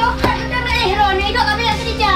Kan udah hero ni kau kami nak kerja.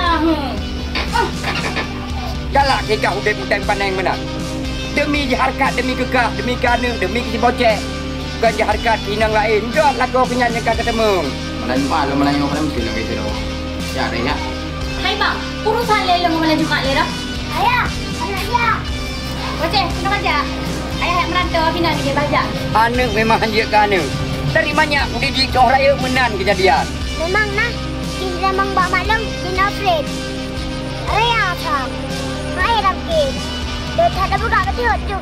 Galak kekah udah putang paneng benar. Demi harkat, demi kekah, demi kana, demi kecibocek. Bukan harkat inang lain. Jom lagu penyanyikan ketemu. Melayu apa mesti lagi tu. Ya, dah ya. Hai bang, urusan lelang malam Jumaat le dah. Ayah, ayah. Bocek, kena baca. Ayah yang merantau pindah dia baca. Anak memang hanya kana. Dari banyak didik orang raya menan kejadian. Memang nah, kita memang buat malam di Nafred. Ayah apa? Ayah dah pergi. Dia tak ada buka betul tu.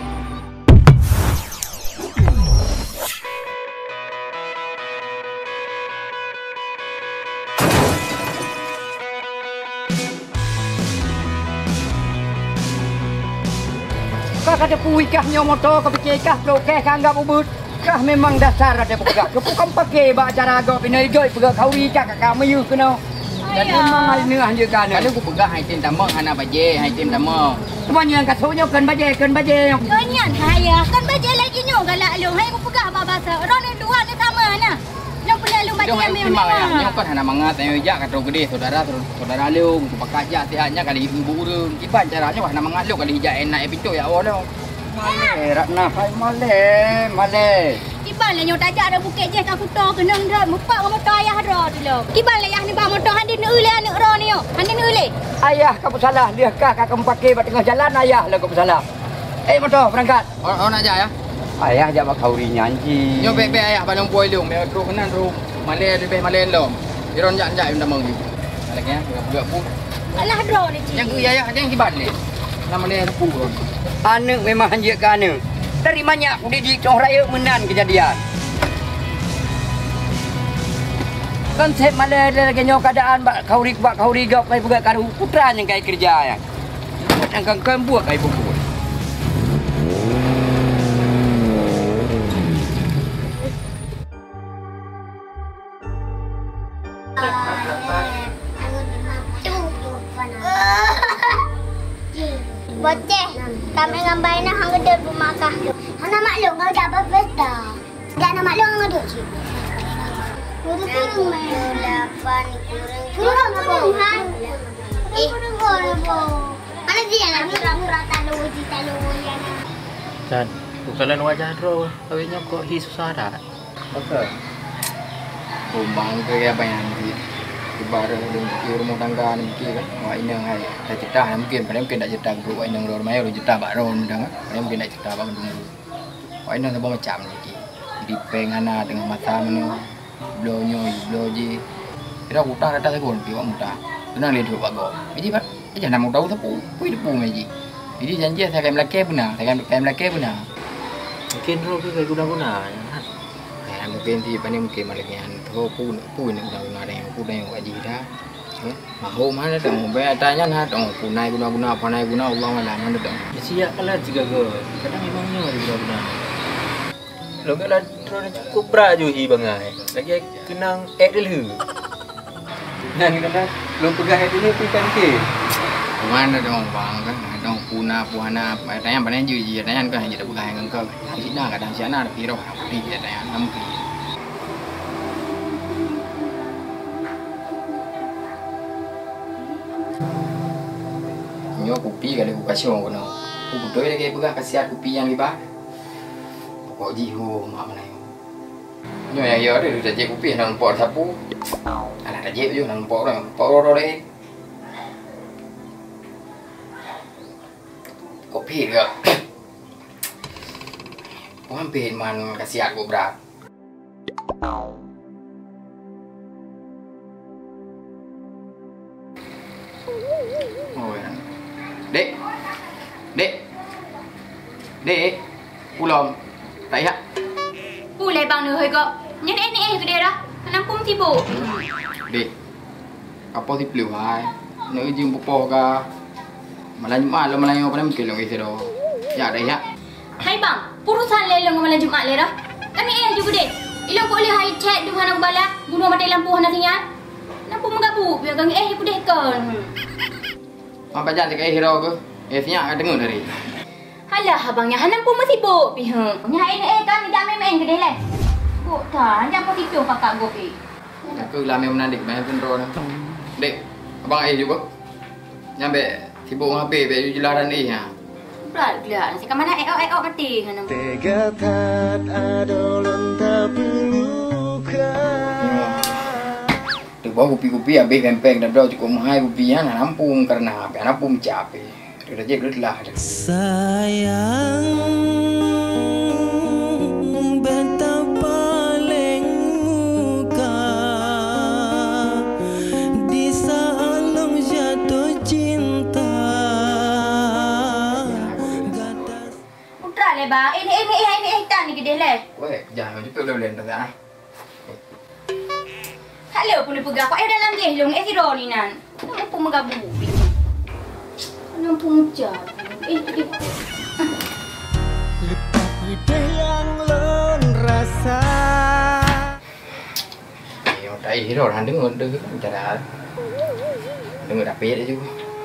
Kau kata puikah nyomoto kau fikirkah prokeh kanggap ubud. Kah memang dasar ada pegak. Kau bukan pakai bak cara agak pinai joy pegak kau ricak kak mayu kena. Dan memang hal ni hanya kana. Kalau aku pegang hai tim tamak hana baje, hai tim tamak. Semuanya yang kasunya kan baje. Kenyan ayah, kan baca lagi nyo galak lu. Hai aku pegang apa bahasa. Orang ni dua ni sama nah. Lu pula lu baca yang memang. Yang kan hana mangat ayo jak kata gede saudara lu untuk pakai jak tianya kali ibu urun. Iban caranya hana mangat lu kali hijak enak pintu ya Allah. Malay Ratna hai malay. Kiban lah nyok tajak ada bukit je kan kuto kenang dah. Mupak ke motor ayah dah dulu. Kiban lah ayah ni bawa motor handi ni ule anak ro ni yo. Handi ni ule. Ayah kau salah. Dia kah kau pakai kat tengah jalan ayah lah kau salah. Motor berangkat. Orang nak jak ya. Ayah jawab kau ri nyanyi. Nyo be ayah balong boy lu, me ru kenan ru. Malay lebih malay lom. Iron jak minta meng ni. Lagi ya, budak pun. Alah ro ni cik. Yang ayah ada yang kibat ni. Nama malay ru. Anak memang hanya kana. Dari banyak didik orang raya menan kejadian. Konsep Malay lagi nyo keadaan bak kau ri gap kai buat karu putra yang kai kerja yang. Yang kan buat kai buku. Boceh, kami gambar nak hang gede rumah kah. Hana maklum kau dah berpesta. Dah nak maklum hang duduk sini. Kurang main 8 kurang apa? Kurang apa? Mana dia nak murah-murah talu ya. Dan bukan wajah ro, awaknya kok hi susah dah. Betul. Kumbang ke apa yang di ibarat di rumah tangga ni mungkin kan. Wah ini hai dah cerita mungkin mungkin dah cerita guru wah ini rumah mayu cerita bak ron dah kan. Mungkin dah cerita bak dulu. Wah ini sebab macam ni. Di pengana dengan mata menu blow je. Kira utang datang saya pun piwak muda. Tenang dia duduk bago. Jadi pak, jangan mau tahu sapu. Kui depu meji. Jadi janji saya akan melaki benar. Saya akan melaki benar. Mungkin ro ke kayak guna-guna. Mungkin di mana mungkin malakian tu pun nak guna yang pun yang wajib dah. Mahu mana dah mau bayar tanya nah, dah punai guna panai guna Allah malam mana dah. Siap kalau juga go. Kadang memangnya guna-guna. Lo kalau ro cukup berat je hi bangai. Lagi kenang dulu. Nah ni kan lo pegang dulu pikan ke. Mana dong bang kan, dong puna puana, tanya panai je, tanya kan hanya dah pegang engkau. Di sini kadang siapa ada piro, di tanya nampi. Nyo kopi kali aku kasih orang kono. Aku betul lagi pegang kasih kopi yang libat. Kok jiho mak mana yo. Nyo yang yo ada dah kopi nang pot sapu. Alah dah je nang pot orang. Kopi ke? Hampir man kasih aku berat. Oh ya. Dek, pulang. Tak ya? Pulai bang ni hoi kau. Nyen ni ke dia dah. Nampung sibuk. Dek. Apa si peluk hai? Nak izin popo ka? Malam Melayu apa mungkin lagi sedo. Ya dah ya. Hai bang, urusan lelang malam Jumaat le dah. Kan ni juga deh. Ilang boleh hai chat du hana bala, guna mati lampu hana sinyal. Nampu mengabu, biar gang aku deh kan. Apa jangan dekat hero ke? Sinyal dengar dari. Halah abangnya hana pun masih sibuk pihak. Nya kan ni dah main ke deh le. Kok dah, jangan pun tidur kakak go pi. Aku lah memang nandik main pendro. Dek, abang juga. Nyampe sibuk ngabe be jelaran ha. Berat gila. Nasi kamana eo mati kan. Tega tat adolon tapi luka. Tu bawa kopi-kopi habis kempeng dan cukup mahal kopinya nampung karena apa? Nampung capek. Dah je lah. Sayang betapa lengmuka di saat jatuh cinta. Putra le bang. Ini tan ni gede le. Weh, jangan juga lelen dah. Halo pun dipegang. Kau dalam gehlong si Roni nan. Nampu mengabu. Nampu muncul. Lidah yang lon rasa. Yo, dah hero han dengar cara. Dengar dapat je.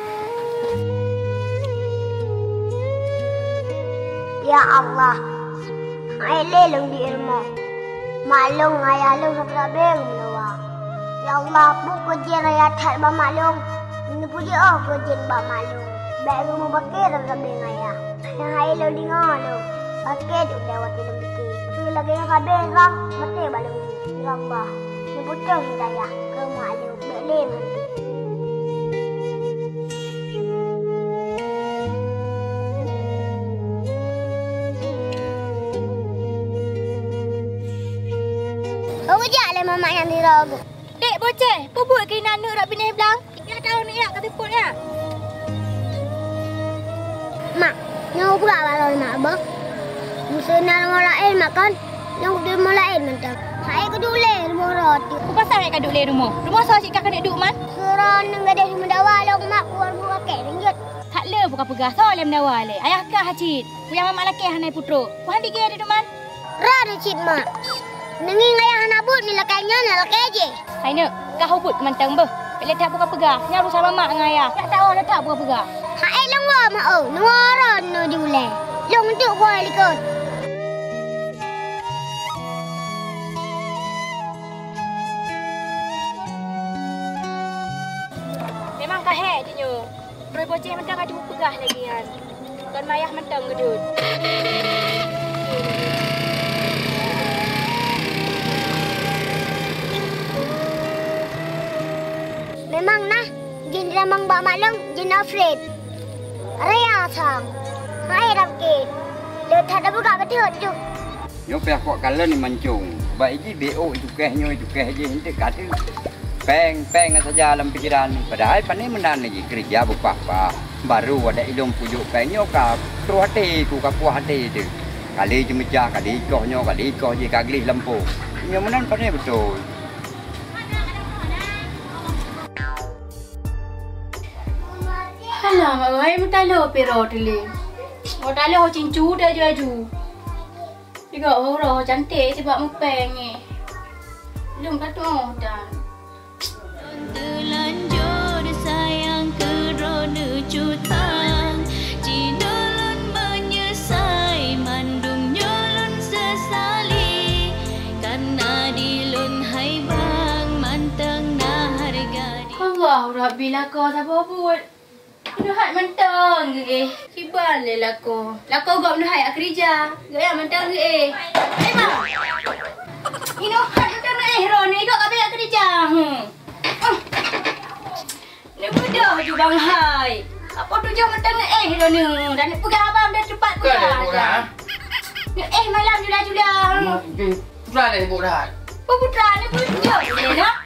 Ya Allah, ay lelong di ilmu. Malong ay along sa trabeng menawa. Ya Allah, buko jen ay atat ba malong. Ini puji ko jen ba malong. Baik mo bakir sa trabeng ay. Yang ay lo di ngalo. Bakit udah wati ng biki. Suy lagi ng kabeng lang, mati balong. Ya Allah, niputong hidayah ke malong. Belim hanti. Aku jalan mama yang diragu. Dek bocah, bubuk ke nanu rak bini belang. Ya tahu ni ya kata pun ya. Mak, nyawa pula balon mak abang. Musuh nak molain makan, nyawa dia molain mentang. Saya kedule rumah roti. Ku pasal nak kaduk le rumah. Rumah so cik kak kena duk man. Surah nengah dia cuma dawalong mak keluar buka kek ringgit. Tak le buka pegah so le mendawal le. Ayah kah hacit. Punya mama laki hanai putro. Ku handi ke ada man. Rada cik mak. Nenging ayah anak but ni lakainya nak lakai je. Hai nak, kau hubut mentang beh. Bila tak buka pegah, nyaru sama mak dengan ayah. Tak tahu dah tak buka pegah. Hai long wa mak oh, nengara no diulai. Long untuk gua likut. Memang kah he je nyo. Roy bocah mentang ada pegah lagi kan. Kan mayah mentang gedut. Memang nah, jin ramang bak malang, jin afraid. Raya sang. Hai rapkit. Dia tak ada buka betul tu. Nyo peh kok kala ni mancung. Baik ji BO itu kehnya itu keh je hente kata. Peng saja dalam pikiran. Padahal pandai menan lagi kerja apa baru ada ilmu pujuk pengnya ka tu hati ku ka puas hati tu. Kali jemejah kali koh je kagli lempu. Nyo menan pandai betul. Alah, mak ai mutalo pero dili. Mutalo cincu dah jaju. Tiga orang cantik sebab mupeng ni. Belum kata dah. Terlanjur sayang kerana cutang, Cinolon menyesai mandung nyolon sesali, karena dilun hai bang manteng nah harga di. Allah Rabbi lah kau siapa buat. Nuhat mentang ke Kibal le lako. Lako gak nuhat kerja. Gaya mentang ke bang. Ini nuhat mentang Roni gak kabeh kerja. Ni mudah je bang hai. Apa tu jom mentang Roni. Dan ni pergi abang dah cepat pergi. Malam jula. Putra dah sebut dah. Putra ni pujuk je nak.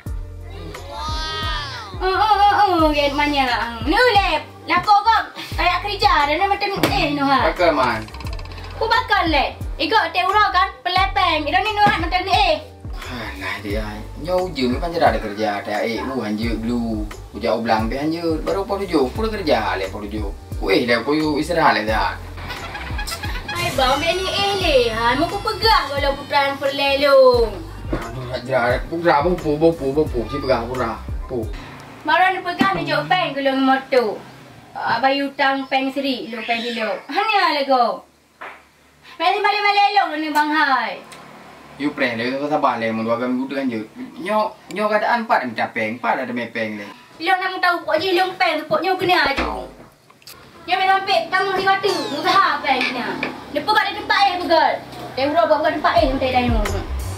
Gen manya. Ni lep. Lako kau kayak kerja dan macam nuhat. Bakal man. Ku bakal le. Ikut teura kan pelepeng. Ida ni nuhat macam ni Nah dia. Nyau je memang ada kerja. Ada hanje dulu. Ujau belang be hanje baru porujuk. Pura kerja le porujuk. Weh dah koyo istirahat le dah. Ai bang be ni le. Ha mau ku pegah kalau putra perlelong. Aduh ajar. Putra bopo si pegah pura. Po. Maran ni pegah ni jok peng gulung motor. Bayi utang peng seri, lo peng kilo. Hanya lego. Mesti balik-balik elok ni bang hai. You prank dia kau sabar le mun 2 minggu tu kan je. Nyo keadaan 4 minta peng, 4 ada mepeng le. Ilong nak tahu pok je ilong peng tu poknya kena aja. Dia memang pek kamu si kata, mudah peng kena. Depa kat tempat begal. Dia urut buat tempat minta dah ni.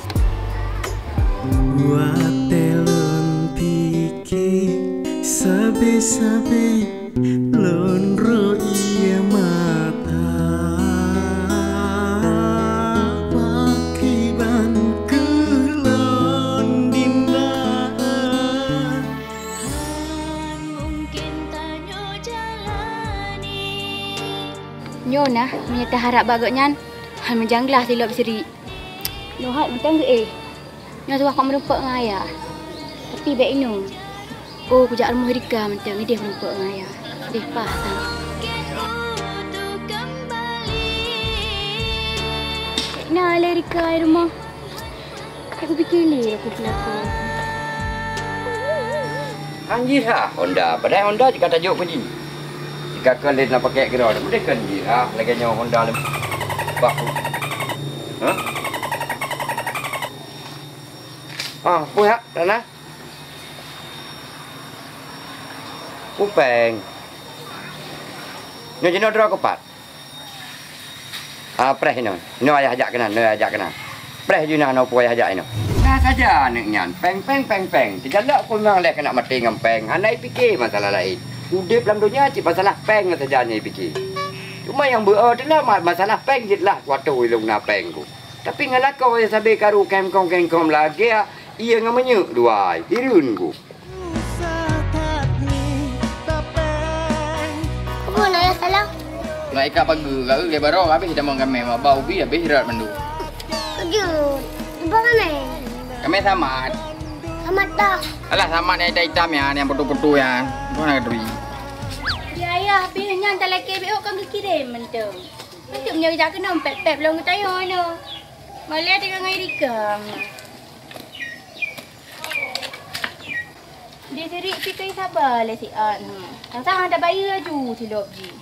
Buat telon pikir sabe-sabe lon ro iya mata pakiban kelon dinda Mungkin tanyo jalani Nyo nah, menyata harap bagaknya hal menjanglah silap seri. Nyo hat mentang ke Nyo tu aku merempak dengan ayah. Tapi baik inu. Oh, kujak rumah Rika mentang dia merempak dengan ayah. Dia faham. untuk kembali. Nah, le Rika di rumah. Aku fikir ni aku pelakon. Anjir ha, Honda. Padahal Honda jika tajuk pun ni. Jika kalian nak pakai kira, boleh kan anjir ha. Lagi nyawa Honda le. Baku. Ha? Ah, pui ha, Dana. Upeng. Nyo jeno dro kepat. Ah, preh ino. No ayah ajak kena, no ajak kena. Preh juna no pui ajak ino. Nah saja nek nyan, peng. Terjalak pun memang lek kena mati dengan peng. Anai fikir masalah lain. Udip dalam dunia cik masalah peng saja ni fikir. Cuma yang berartilah masalah peng jelah waktu ilung na peng ku. Tapi ngala kau yang sabe karu kengkong lagi ya. Ia ngamanya dua, irun ku. Apa nak ya salah? Nak ikat pagi kau ke baru habis dah makan meh bau bi habis rat mandu. Kerja. Apa kami? Kami samat. Selamat dah. Alah samat yang hitam ya, yang putu-putu ya. Kau nak dui. Ya ayah, pilihnya hantar lagi BO kan kirim mentang. Mentang punya kerja kena pep long tayo ano. Malah dengan Rika. Dia serik fikir sabar lah si An. Yang sangat ada bayar laju silap je.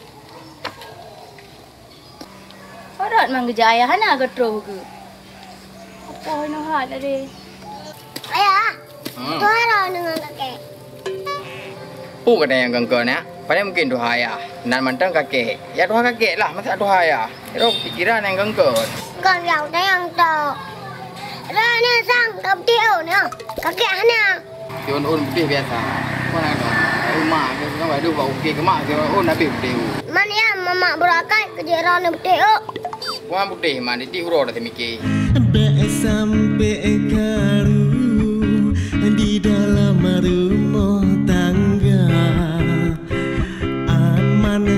Harap mang kerja ayah hana ke terus ke? Apa nak hal lah dia? Ayah. Tu harap dengan kakek. Pu kata yang gengkon ya. Padahal mungkin dua ayah. Nan mantang kakek. Ya dua kakek lah, masa dua ayah. Itu pikiran yang gengkon. Con giàu tay ăn tờ. Ra nè sang cầm tiêu nè. Kakek hana. Thì ôn putih biasa. Kau nak rumah ke kau ada bawa okey ke mak ke ôn habis putih. Mana ya mama berakai kerja rana betul. Kau putih mana di huruf dah mikir. Be sampai karu di dalam rumah tangga aman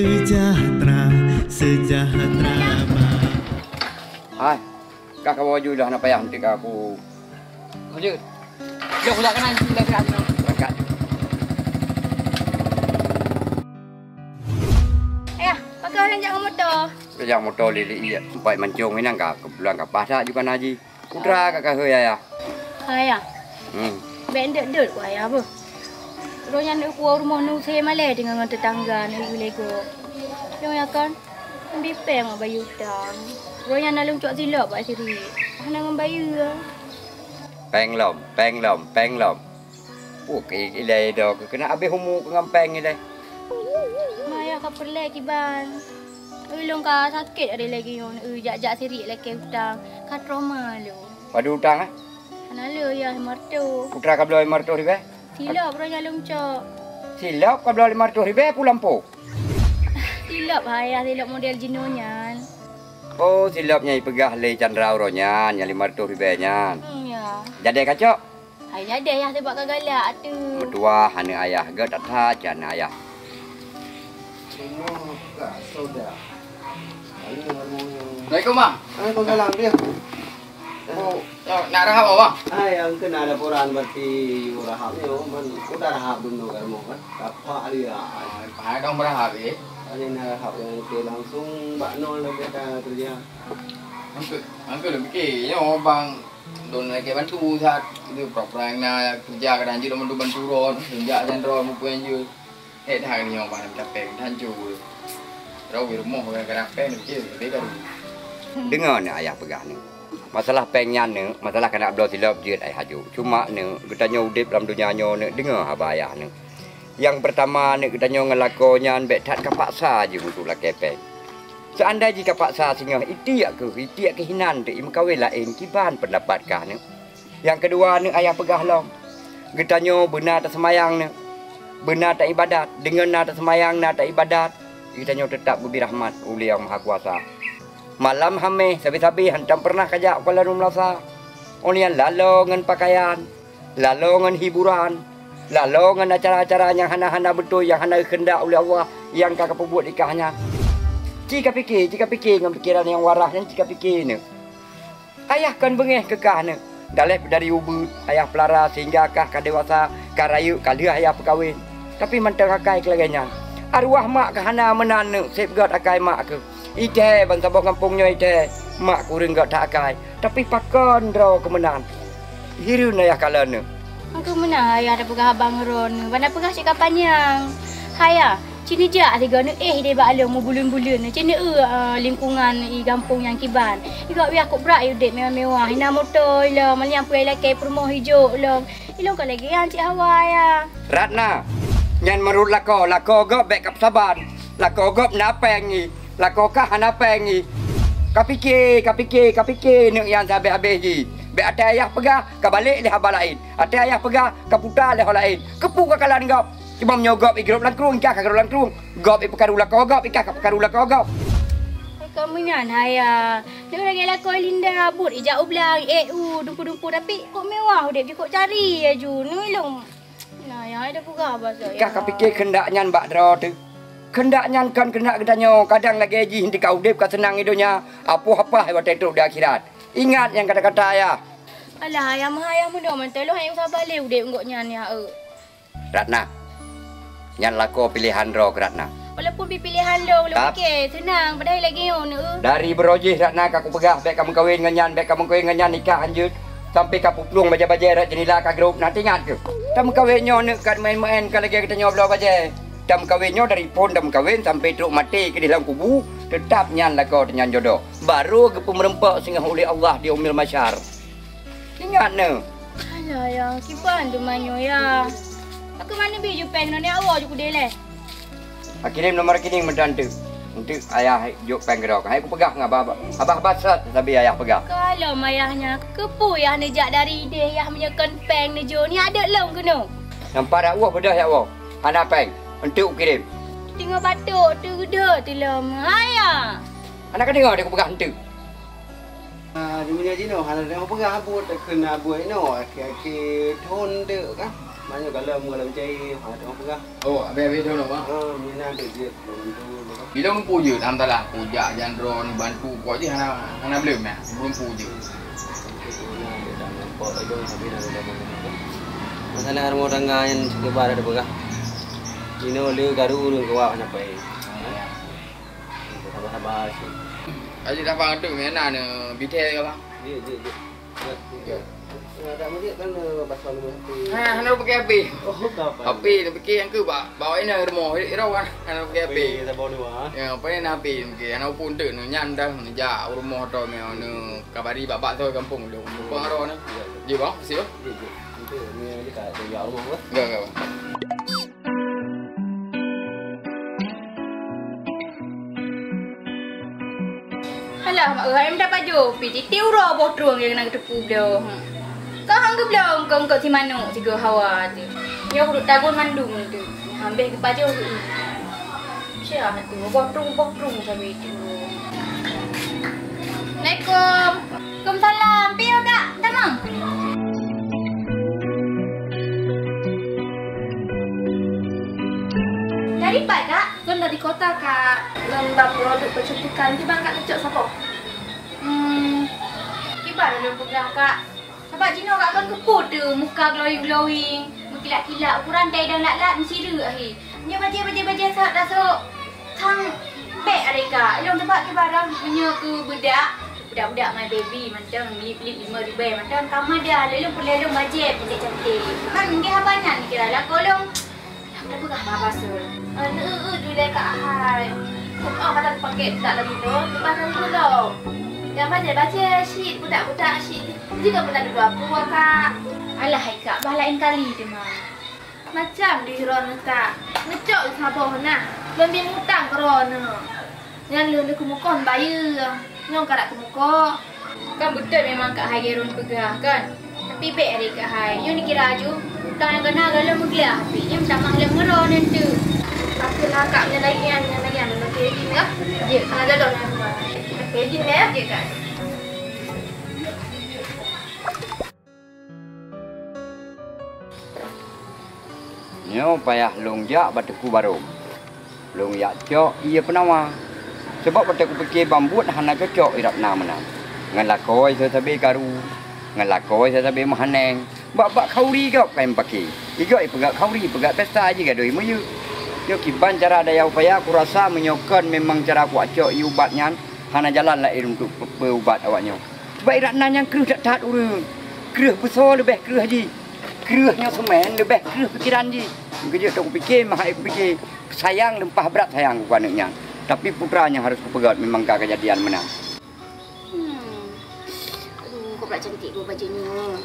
sejahtera Hai. Kakak bawa juga nak payah nanti aku. Lanjut. Jom pula kena sila sila. Berangkat. Ayah, pakai orang jangan motor. Yang motor lilik iya. Sampai mancung ini angka kebulan kapal dah juga naji. Putra kakak hoya ya. Ayah, Hmm. bendek ku ayah apa? Ronya nak keluar rumah nu saya malah dengan tetangga ni Lego. Yang kan bipeng bayu tang. Ronya nak lung cok silap pak siri. Hana dengan bayu. Peng lom. Okey, ilai dah kena habis umur dengan peng ilai. Maya ka perle kiban. Ulung ka sakit ada lagi yon. Jak siri lagi hutang. Ka trauma lu. Padu hutang ah. Hana lu ya martu. Putra kau beli martu ribe. Silap ronya lung cok. Silap kau beli martu ribe pulang po. Silap ayah silap model jinunya. Oh, silapnya pegah le Chandra Uronya, nyali martu ribe nya. Ya. Jadi kacok. Hai ada ayah sebab kagalak tu. Berdua hana ayah ge tak tha jana ayah. Assalamualaikum bang. Ay, pagkalang dia. Oh, nak rahap apa bang? Ay, ang kenada puran berarti rahap ni, man udah rahap dulu kan mo kan. Apa dia? Pak dong berahap eh. Ada nak rahap yang itu langsung bak nol lagi kita kerja. Angkel lebih ke, yo bang. Don lagi bantu saat itu program na kerja kadang je bantu ron, kerja dan ron mungkin je. Dah ni orang pandai capek dan ju. Rau di rumah kadang-kadang pen je, lebih kan. Dengar ni ayah pegah ni. Masalah pengyan ni, masalah kena belah silap je ai haju. Cuma ni kita nyudip dalam dunia nyo ni dengar abaya ni. Yang pertama ni kita nyo ngelakonya bet tak kapaksa je untuk la kepeng. Seandainya jika paksa singa itiak ke hinan tu im kawin lain kiban pendapat kah ni. Yang kedua ni ayah pegah long. Kita nyo benar tak semayang ni. Benar tak ibadat, dengan na tak semayang na tak ibadat. Kita nyo tetap beri rahmat oleh Yang Maha Kuasa. Malam hameh sabi-sabi hantam pernah kajak Kuala Lumlasa. Onian lalu ngan pakaian, lalu ngan hiburan, lalu ngan acara-acara yang hana-hana betul yang hana kehendak oleh Allah yang kakak perbuat nikahnya. Jika fikir dengan pikiran yang waras dan jika fikir ni. Ayah kan bengeh kekah ni. Dalep dari ubud, ayah pelara sehingga kah dewasa, kah rayu, kah liah ayah perkahwin. Tapi mentang akai kelaganya. Arwah mak kahana menanu, safeguard akai mak ke. Ite bangsa bawah kampungnya ite mak kurang gak tak akai tapi pakon draw kemenangan hirun ayah kalana Aku menang ayah ada pegah abang ron mana pegah cakap panjang haya cini jak tiga ni dia baklong mu bulun-bulun cini lingkungan i kampung yang kiban igak biar aku berak dek mewah-mewah hina motor lah maliang puai laki permoh hijau lah ilong kan lagi yang cik hawa ya Ratna nyan merut lako gop backup saban lako gop napengi lako kah napengi kapikir ni yang habis ji be ate ayah pegah ka balik le haba lain ate ayah pegah ka putar le hal lain kepu ka kalan gop cuma menyogop igop langkrung kah ka langkrung gop pekaru lako gop ikah ka pekaru lako gop kamu nyan haya dia lagi lako Linda but ijak ublang dumpu-dumpu tapi kok mewah dek je kok cari aju ni long nah yang ada pegah bahasa kah kapikir kendak nyan bak dro tu kendak nyan kan kena kedanyo kadang lagi ji hindi kau dep ka senang hidupnya apa-apa waktu itu di akhirat ingat yang kata-kata ayah alah ayah mahayah muda mentelo hayang sabar le udep ngok nyan ya Ratna nyan lako pilihan ro Ratna walaupun pilihan lo boleh fikir senang padahal lagi yo ni dari berojih Ratna aku pegah baik kamu kahwin dengan nyan baik kamu kahwin dengan nyan nikah lanjut sampai kapu pelung baja-baja rat jenila ka grup nanti ingat ke kamu kahwin nyo ni kat main-main kalau lagi kita nyo belah baja dam kawinnya dari pon dam kawin sampai truk mati ke dalam kubu tetap nyan lako dengan jodoh baru ke pemerempak sehingga oleh Allah di umil masyar ingat ne alah ya kiban tu manyo ya aku mana biju pen ni awak je kudele kirim nomor rekening mendantu untuk ayah juk pen gerok hai aku pegah dengan abah basat tapi ayah pegah kalau mayahnya kepu ya nejak dari dia yang menyekan pen ni jo ni ada long kena nampak dak wah bedah ya wah ana pen untuk kirim. Tengok batuk tu gede tu lom. Haya. Anak kan dengar dia pegang hantu. Dia punya jino hal dia pegang abut kena buat no aki thon tu kan. Mana kalau cai dia pegang. Oh, habis tu nak bang. Mina dia. Bila lumpuh je dalam talah pujak jandron bantu kau je hana belum ya. Lumpuh je. Masalah rumah tangga yang sekebar ada pegang. Ini oleh garu lu kau apa nak sabar sih. Aje dah bang tu mana ni bitel ke bang? Ya. Tak mesti kan pasal lu. Hana pakai api. Oh, apa? Api tu fikir yang ke bawa ini rumah irawan hana pakai api. Kita bawa dua. Ya, apa ni api fikir hana pun tu nyan dah ja rumah tu ni kabari bapak tu kampung lu. Pengaro ni. Je bang, siap? Itu ni dekat dia rumah. Enggak. Alah mak ayam dapat jo pi tiu ro boh truang yang nak tepu belo. Kau hang ke belum kau si manu tiga hawa tu. Ya aku tagun mandum tu. Ambil ke baju tu. Siapa tu? Boh trung sampai tu. Assalamualaikum. Waalaikumsalam. Piu kak, tamang. Dari Pak kak? Kan dari kota kak. Lembab produk kecantikan di bang kak kecok siapa? Kibar dalam pegang kak. Sebab Cina kak kan kepu tu, muka glowing, berkilat-kilat, ukuran dan lat-lat mesti dia akhir. Dia baca sak dah sok. Tang beg ada kak. Ilong sebab kibar dah punya ke budak my baby macam lip-lip 5,000 macam kamar dia lalu perlu bajet cantik. Man dia abangan kira lah kolong. Dah pegah dah pasal. Tu dah kak hai. Kau kata pakai tak lagi tu, lepas tu tau. Yang baca-baca syit, budak-budak syit. Juga pun ada dua kak. Alah hai kak, balain kali dia mah. Macam di Rona tak. Ngecok di sabah nak. Lebih mutang ke Rona. Yang lu nak kumukon bayar. Nyong karak kumukon. Kan betul memang kak hai gerun pegah kan. Tapi baik hari kak hai. You ni kira aju. Utang yang kena galau menggelah. Tapi dia macam maklum ngeron nanti. Tapi lah kak punya lagi yang nak kejin ya. Ya. Kena jadol yang buat. Kejin ya. Ya kak. Nyo payah longjak bateku baru. Longjak cok ia penawa. Sebab bateku fikir bambut hana cocok irap nama. Ngan lakoi sabe karu. Ngan lakoi sabe mahaneng. Bak kauri kau kain pakai. Igo pegak kauri pegak pesta aja gadoi muyu. Yo kiban cara daya upaya aku rasa menyokon memang cara aku cok ubatnya hana jalan lah untuk ubat awaknya. Sebab irap yang keruh tak tahat urang. Keruh besar lebih keruh haji. Keruhnya semen lebih keruh pikiran ji. Kerja tu aku fikir, mahal aku fikir sayang lempah berat sayang aku anaknya. Tapi putranya harus kupegat memang kak kejadian menang. Aduh, kau pula cantik kau bajunya.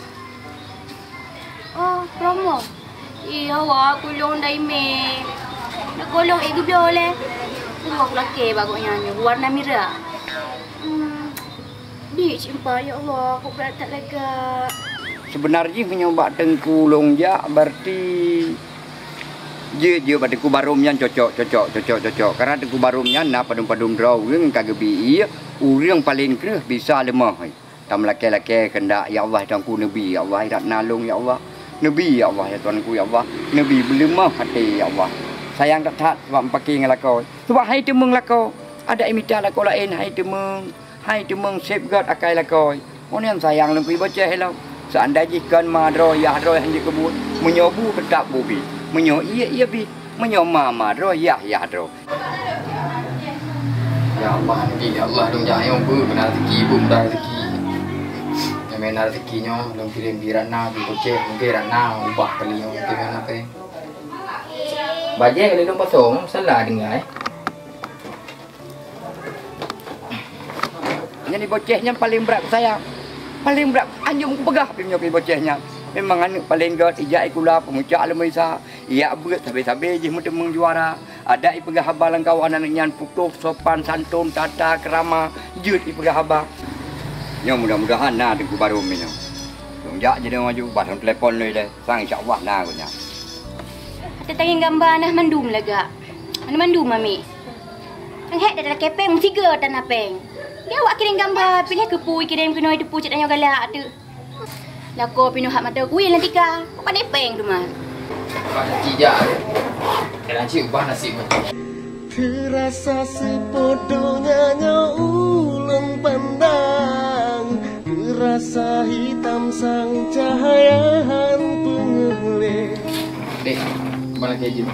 Oh, promo. Iya, wah, kulong dah ime. Nak kulong ego boleh. Tunggu aku laki bagusnya ni, warna merah. Dik cimpa, ya Allah, aku pula tak lega. Sebenarnya menyobak tengku longjak berarti je pada ku barumnya cocok. Karena tengku barumnya nak padum draw urang kagebi urang paling kereh bisa lemah. Tam laki-laki kendak ya Allah tangku nabi ya Allah irat nalung ya Allah. Nabi ya Allah ya tuanku ya Allah. Nabi berlemah hati ya Allah. Sayang tak tahat sebab pakai ngelakau. Sebab hai temeng lakau. Ada imita lakau lain hai temeng safeguard akai lakau. Orang yang sayang lebih baca hello. Seandainya kan madro ya roh hanya kebut menyobu tetap bubi menyo iya bi menyo mama roh ya roh Ya Allah ya Allah dong jangan bu kena rezeki bu mudah rezeki yang mana rezekinya dong kirim birana di boceh mungkin rana ubah kali yang gimana pe bajai kali dong pasong salah dengar jadi bocehnya paling berat saya. Paling berat anjung pegah punya bocehnya. Memang anak paling god ijak ikula pemucak lemisa. Ia berat sabe-sabe je mentemeng juara. Ada ipegah habalang kawan anaknya putus sopan santun tata kerama jut ipegah haba. Nya mudah-mudahan nah tengku baru minyo. Longjak je dia maju batang telefon le deh. Sang insya-Allah nah guna. Kita tengin gambar nah mandum lega. Mana mandum mami? Ang hek dah kepeng tiga tanah peng. Dia awak kirim gambar, pilih ke pui, kirim ke noi depu cik tanya galak tu. Lako pinu hak mata kuih nanti ka. Kau pandai peng tu mah. Pak cijak. Kena cik ubah nasib macam. Terasa sepodohnya ulung pandang. Terasa hitam sang cahaya pengelih. Dek, kemana keji?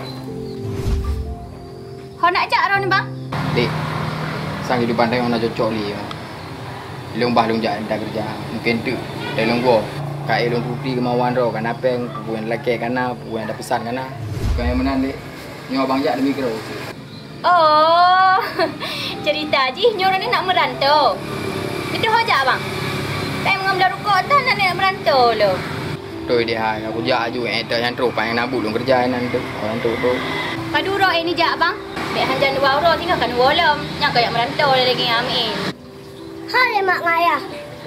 Kau nak ajak orang ni bang? Dek. Sang hidup pandai orang nak cocok ni. Long bah long jalan dah kerja. Mungkin tu. Dari long gua. Kai long tuti kemauan ro kan apa yang puan laki kana, puan ada pesan kana. Kau yang mana dek? Nyawa bang jak demi kero. Oh. Cerita ji nyoran ni nak merantau. Itu hojak bang. Pengen mengambil rukuk dah nak merantau lo. Tôi dia aku jak aju eta yang terus pang nak bulung kerja nanti. Orang tu. Padu ro ini jak bang. Mek hanjan dua ro tinggal kan wolom. Yang kayak merantau lagi amin. Hai mak ngaya.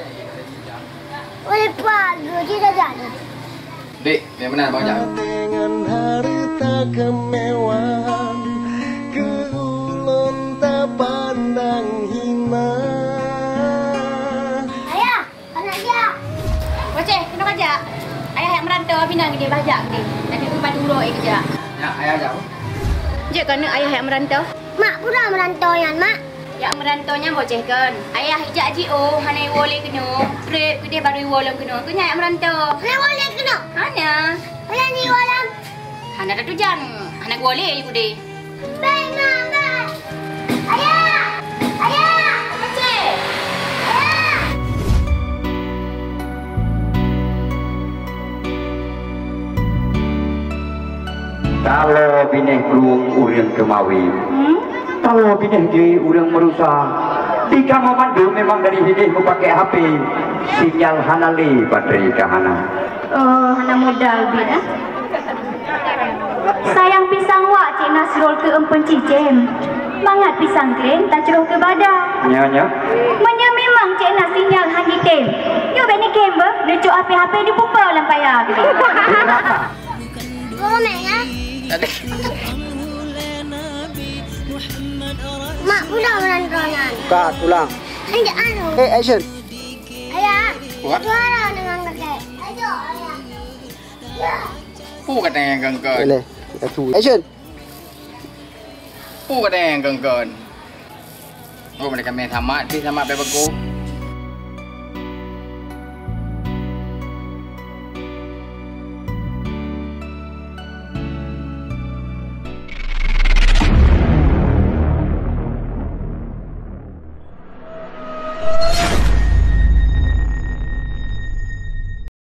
Oleh pagi tidak jadi. Dek, yang mana bang jak? Dengan harta kemewahan keulun tak pandang hina. Ayah, anak dia. Boceh, kena kerja. Ayah yang merantau pinang dia bajak ni. Nanti tu padu ro kerja. Ya, ayah jak. Je kan ayah yang merantau? Mak pura merantau yan mak. Yang merantaunya boceh kan. Ayah hijak GO, hanai woleh kena. Prep gede baru wolong kena. Kunya yang merantau. Mana boleh kena? Hana. Mana ni walam? Hana dah tujan. Hana woleh you gede. Baik mak, baik. Ayah, ayah. Boceh. Ayah. Kalau bini guru urang kemawi. Kalau bini je urang merusak. Di kamu mandu memang dari sini aku pakai HP sinyal Hanali baterai ke Hana. Oh, Hana modal bina. Sayang pisang wak Cik Nasrul ke empen Cijem. Mangat pisang klen tak ceruh ke badan. Nya. Menya memang Cik Nas sinyal hang hitam. Yo beni kember, lucu HP di pupa lampai lagi. Ngomongnya. Mak pulang berantakan. Kat pulang. Anjak anu. Action. Ayah. What? Suara dengan kakek. Ayo ayah. Ya. Pu ka teng gengkeun. Boleh. Action. Pu ka teng gengkeun. Oh mereka main sama, ti sama pe bagus.